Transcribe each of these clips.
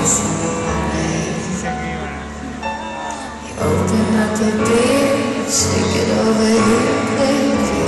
Open up the beer, stick it over here, baby.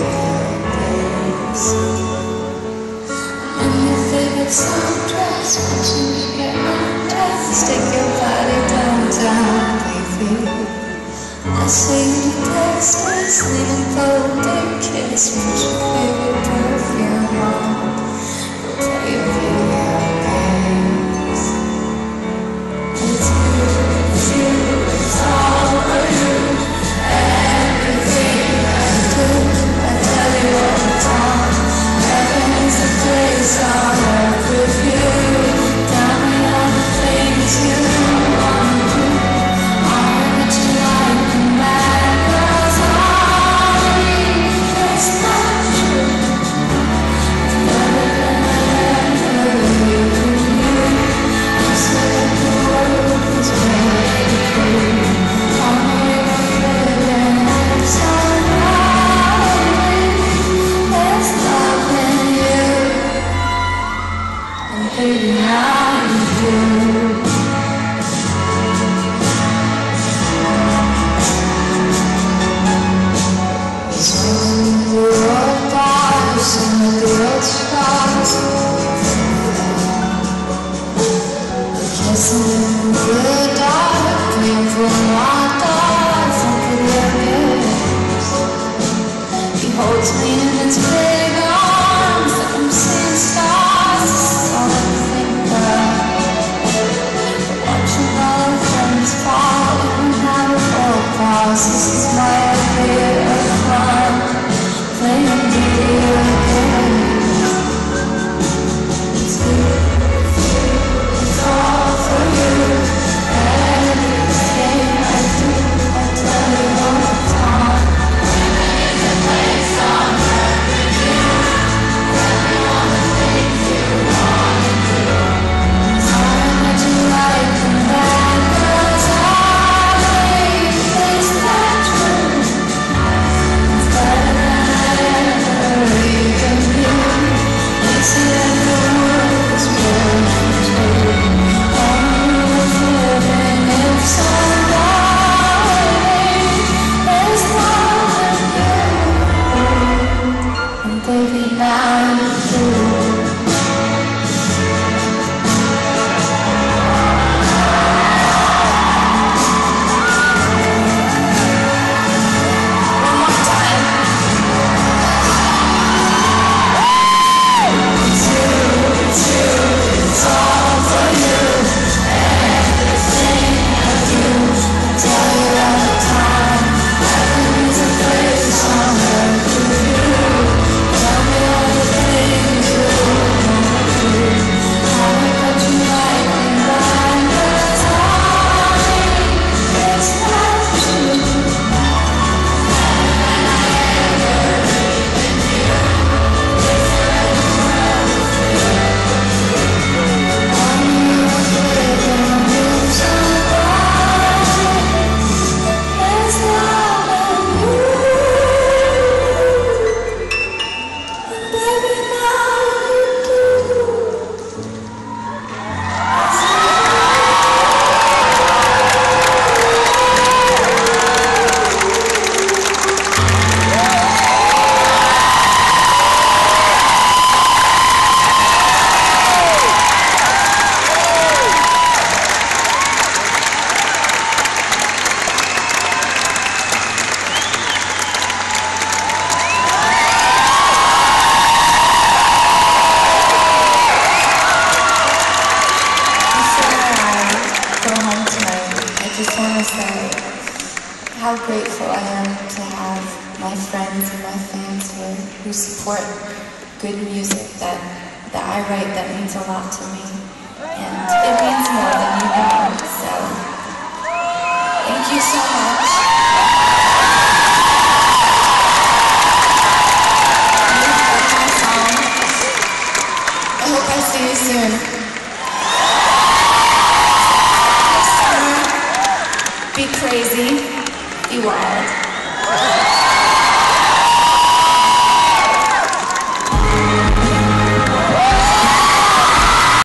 And your favorite sundress, watching you get undressed. Stick your body downtown, baby. I see you text us, leaving folder kiss. Put your favorite perfume on, we'll play your video games. It's you, it's all for you. Everything I do, I tell you all the time. Heaven is the place on earth with you. Tell me all the things you want to do. All that you like and bad girls are. It's not true. It's better than ever you knew. I said the world was made for you. All the way I'm living is alright. There's love in you, and baby now you do. Swimming in the old bars, singing the old stars. Kissing in the dark, playing for my dogs and for their ears. He holds me in his big arms, like I'm seeing stars. This is all I think about. Watching all our friends fall, and how it all passes. This is my idea of fun, playing video games. It's you, it's all for you. Everything I do, I tell you all the time. Heaven is a place on earth with you. Tell me all the things you wanna do. Sorry that you like and bad girls are. Is that true? It's better than ever you can do. They say that the world is burning too. All we're living is alright. There's love in you, and baby now you do. One more time. It's you, it's all for you. Everything I do, I tell you all the time. Heaven is a place on earth with you. Tell me all the things you wanna do. How I got you like and bad girls are. It's not true. How grateful I am to have my friends and my fans here who support good music that I write that means a lot to me. And it means more than you know, so thank you so much. I hope I see you soon. This summer, be crazy, be wild.